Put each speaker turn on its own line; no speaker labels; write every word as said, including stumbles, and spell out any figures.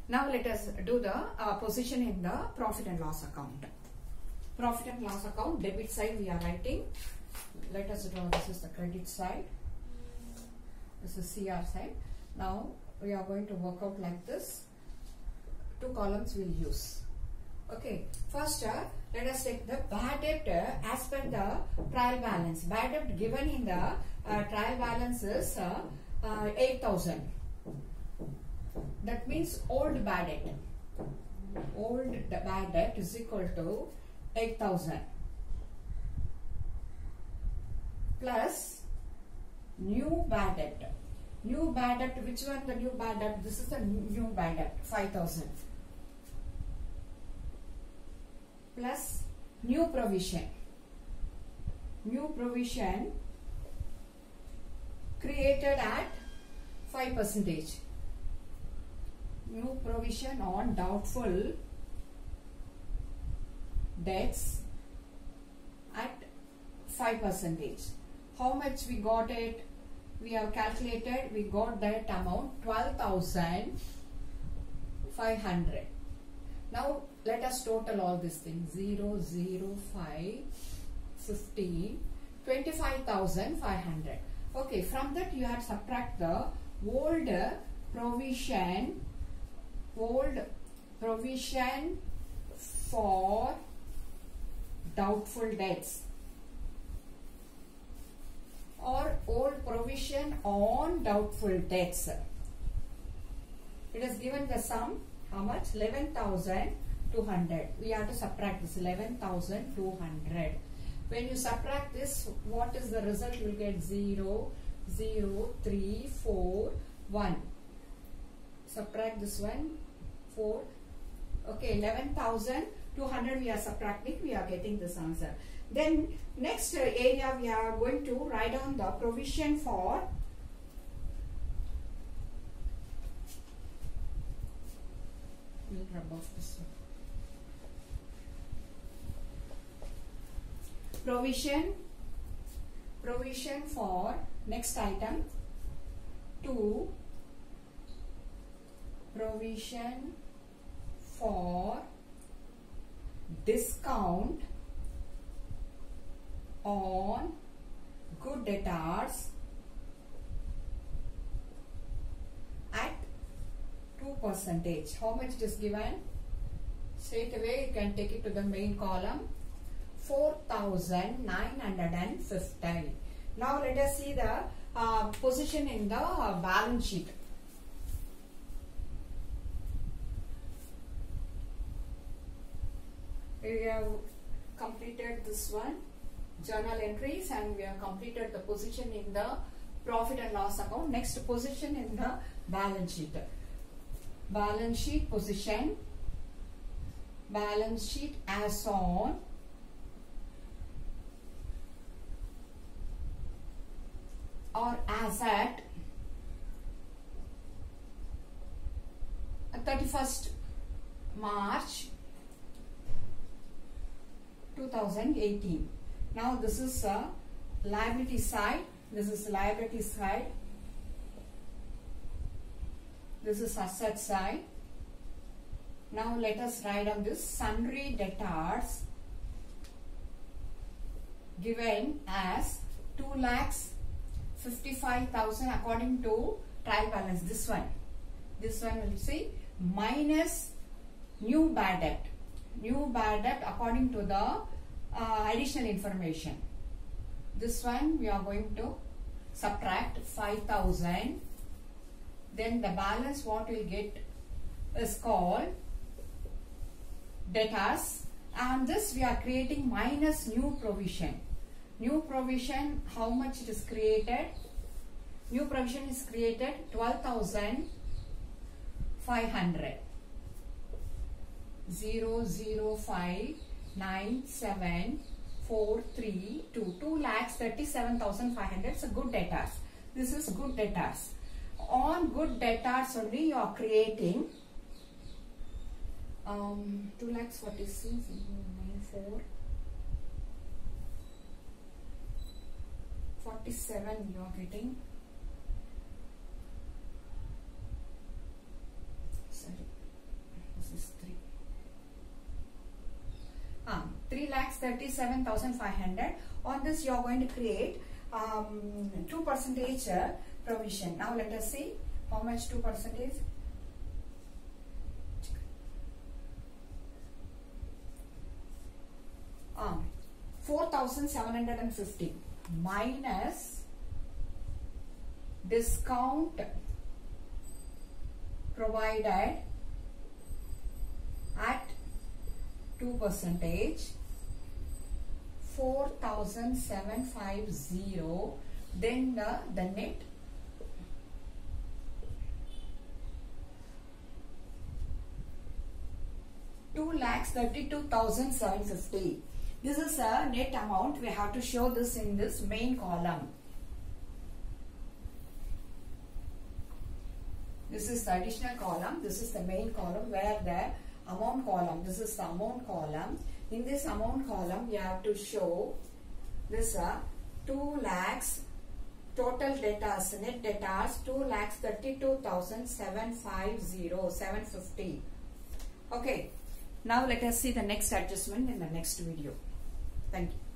Now let us do the uh, position in the profit and loss account. Profit and loss account, debit side we are writing. Let us draw, this is the credit side. This is C R side. Now we are going to work out like this. Two columns we'll use. Okay, first uh, let us take the bad debt uh, as per the trial balance. Bad debt given in the uh, trial balance is uh, uh, eight thousand. That means old bad debt. Old bad debt is equal to eight thousand plus new bad debt. New bad debt, which one the new bad debt? This is the new bad debt, five thousand. Plus new provision. New provision created at five percentage. New provision on doubtful debts at five percentage. How much we got it? We have calculated, we got that amount twelve thousand five hundred. Now let us total all these things. zero, zero, five, fifteen, twenty-five thousand five hundred. Okay, from that you have to subtract the old provision, old provision for doubtful debts, or old provision on doubtful debts. It is given the sum, how much? eleven thousand two hundred. We have to subtract this eleven thousand two hundred. When you subtract this, what is the result? You will get zero, zero, three, four, one. Subtract this one, four. Okay, eleven thousand two hundred we are subtracting, we are getting this answer. Then next area we are going to write down the provision for we'll rub off this one. Provision provision for next item two, provision for discount on good debtors at two percentage. How much it is given? Straight away you can take it to the main column, four thousand nine hundred fifty. Now let us see the uh, position in the uh, balance sheet. We have completed this one, journal entries, and we have completed the position in the profit and loss account. Next position in the balance sheet. Balance sheet position. Balance sheet as on or as at thirty-first March two thousand eighteen. Now this is a liability side, this is liability side, this is asset side. Now let us write on this sundry debtors given as two lakhs fifty-five thousand according to trial balance. This one, this one will see minus new bad debt. New bad debt according to the uh, additional information. This one we are going to subtract five thousand. Then the balance what we will get is called debtors, and this we are creating minus new provision. New provision, how much it is created? New provision is created twelve thousand five hundred. zero zero five nine seven four three two. two lakhs thirty-seven thousand five hundred. So good debtors. This is good debtors. On good debtors only you are creating um, two lakhs forty-six nine four forty-seven you are getting. Sorry. thirty-seven thousand five hundred. On this, you are going to create um, two percentage uh, provision. Now let us see how much two percentage. Um, four thousand seven hundred fifty minus discount provided at two percentage, four thousand seven hundred fifty, then the, the net two lakhs thirty-two thousand seven hundred fifty. This is a net amount. We have to show this in this main column. This is the additional column. This is the main column where the amount column. This is the amount column. In this amount column, we have to show this uh, two lakhs total debtors, net debtors two lakhs thirty-two thousand seven hundred fifty, seven hundred fifty. Okay. Now let us see the next adjustment in the next video. Thank you.